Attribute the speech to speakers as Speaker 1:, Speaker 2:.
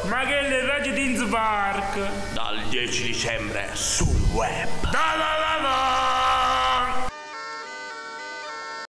Speaker 1: Ma che le radio di Park?
Speaker 2: Dal 10 dicembre sul web.
Speaker 1: Dalla